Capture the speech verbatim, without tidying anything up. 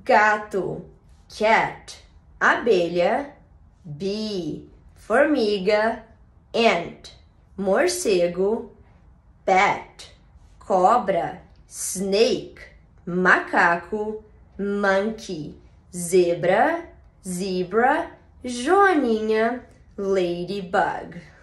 gato, cat, abelha, bee, formiga, ant, morcego, bat, cobra, snake, macaco, monkey, zebra, zebra, joaninha, ladybug.